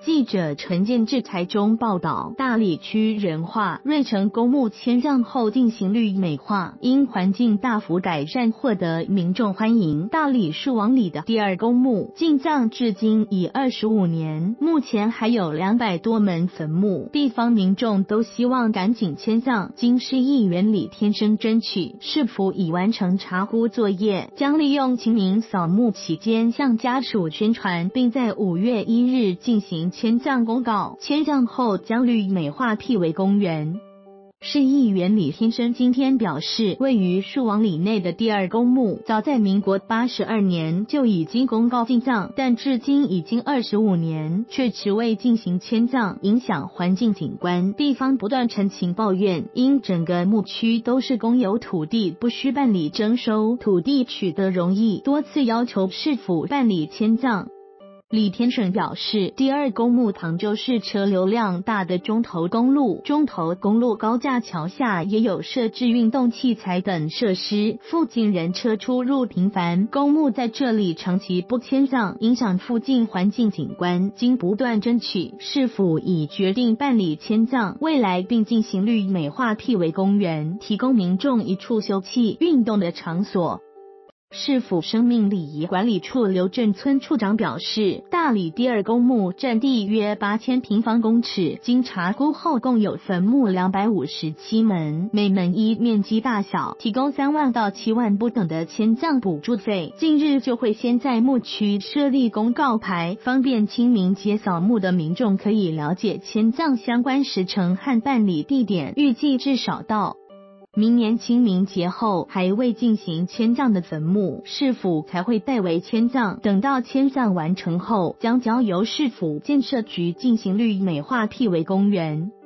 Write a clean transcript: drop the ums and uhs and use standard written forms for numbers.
记者陈建志台中报道，大里区仁化瑞城公墓迁葬后进行绿美化，因环境大幅改善获得民众欢迎。大里树王里的第二公墓进葬至今已25年，目前还有200多门坟墓，地方民众都希望赶紧迁葬。经市议员李天生争取，市府已完成查估作业，将利用清明扫墓期间向家属宣传，并在5月1日进行迁葬公告，迁葬后将绿美化辟为公园。市议员李天生今天表示，位于树王里内的第二公墓，早在民国82年就已经公告进葬，但至今已经25年，却迟未进行迁葬，影响环境景观。地方不断陈情抱怨，因整个墓区都是公有土地，不需办理征收，土地取得容易，多次要求市府办理迁葬。李天成表示，第二公墓旁就是车流量大的中投公路，中投公路高架桥下也有设置运动器材等设施，附近人车出入频繁，公墓在这里长期不迁葬，影响附近环境景观。经不断争取，市府已决定办理迁葬，未来并进行绿美化辟为公园，提供民众一处休憩运动的场所。市府生命礼仪管理处刘正村处长表示，大里第二公墓占地约8000平方公尺，经查估后共有坟墓257门，每门依面积大小提供3万到7万不等的迁葬补助费。近日就会先在墓区设立公告牌，方便清明节扫墓的民众可以了解迁葬相关时程和办理地点，预计至少到明年清明节后还未进行迁葬的坟墓，市府才会代为迁葬。等到迁葬完成后，将交由市府建设局进行绿美化辟为公园。